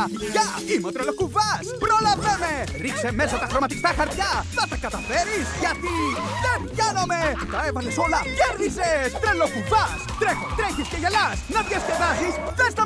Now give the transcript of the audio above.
Γεια! Είμαι ο Τρελοκουβάς! Πρόλαβε με! Ρίξε μέσα τα χρωματιστά χαρτιά! Θα τα καταφέρεις γιατί δεν πιάνομαι! Τα έβαλες όλα! Κέρδισες! Τρελοκουβάς! Τρέχεις και γελάς! Να διασκεδάσεις! Δεν